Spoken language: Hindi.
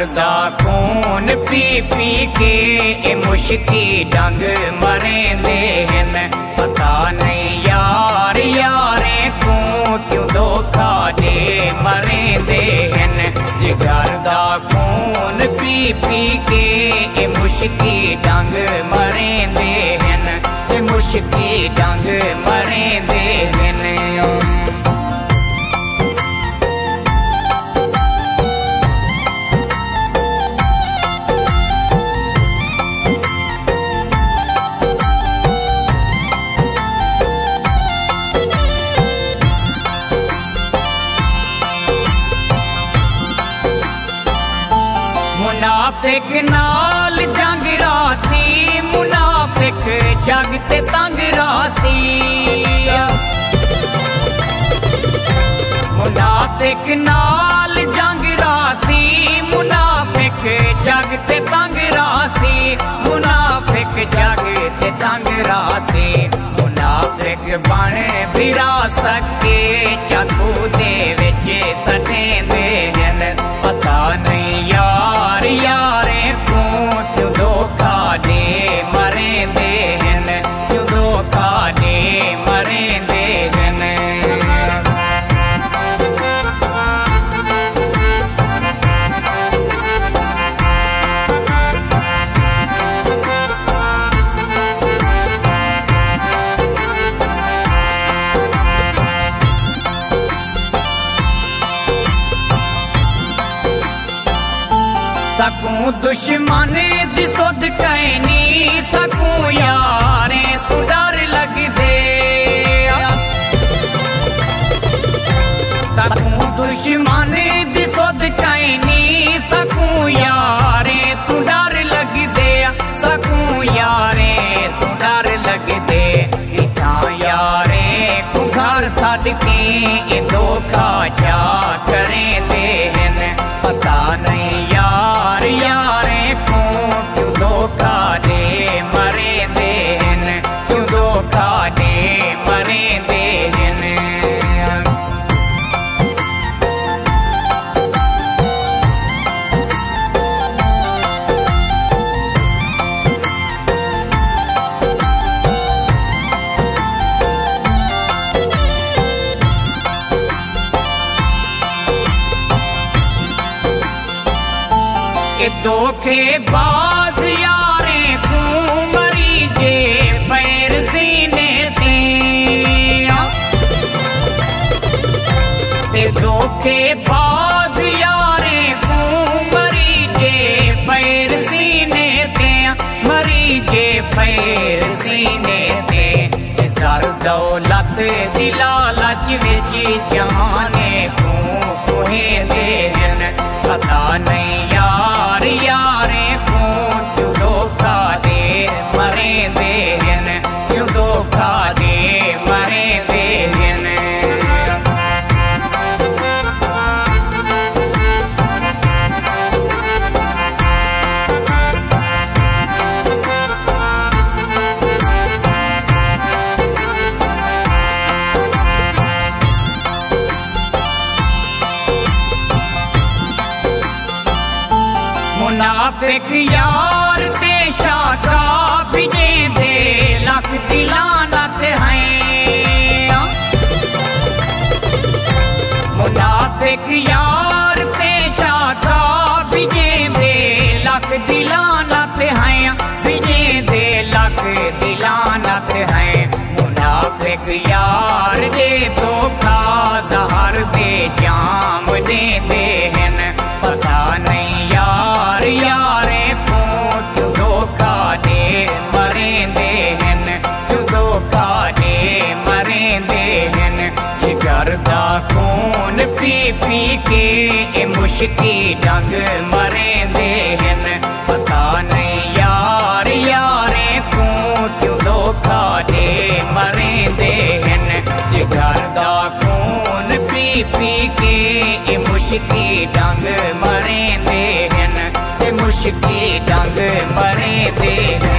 जिगर दा खून पी पी के ए मुश्की डंग मरेंदे हन। पता नहीं यार यारे को क्यों धोखा दे मरेंदे हन। जिगर दा खून पी पी के ए मुश्की डंग मरेंदे हन। ए मुश्की डंग मरेंदे हन। मुनाफिक नाल जंग रासी, मुनाफिक जग ते तंग रासी। मुनाफिक नाल जंग रासी, मुनाफिक जग ते तंग रासी। मुनाफिक जग ते तंग रासी। मुनाफिक बन फिरा सके चाकू दे विच सटेंदे हन। पता नहीं यार यारे को क्यों धोखा दे मरेंदे हन। क्यों धोखा दे मरेंदे हन। सकूं दुश्मन दी सुध कहनी, सकूं यारे तू डर लग दे। सकूं दुश्मन दी सुध कहनी, सकूं यारे तू डर लग दे। सकूं यारे तू डर लग दे। इतना यारे को घर छड़ के ये धोखा जा करेंदे हन। पता नहीं यार यारे को क्यों धोखा दे मरेंदे हन। क्यों धोखा दे मरेंदे हन। धोखेबाज यारे को मरी जे पैर सीने ते। धोखेबाज यारे को मरी जे पैर सीने ते। मरी जे पैर सीने ते। सर दौलत दी लालच विच जहाने को कुहेंदे हन। पता नहीं यार यारे को क्यों धोखा दे मरेंदे हन। क्यों धोखा दे मरेंदे हन। मुनाफिक यार ते शाखा बिजे दे लख दिलानत हैं। मुनाफिक यार ते शाखा बिजे दे लख दिलानत हैं। बिजे दे लख दिलानत हैं। मुनाफिक यार दे धोखा जहर दे जाम देंदे हन। पता नहीं यार यारे को क्यों धोखा दे मरेंदे हन। क्यों धोखा दे मरेंदे हन। जिगर दा खून पी पी के ए मुश्की डंग मरेंदे हन। पता नहीं यार यारे को क्यों धोखा दे मरेंदे हन। जिगर दा खून पी पी के ए मुश्की डंग मरेंदे हन। मुश्की डंग मरेंदे।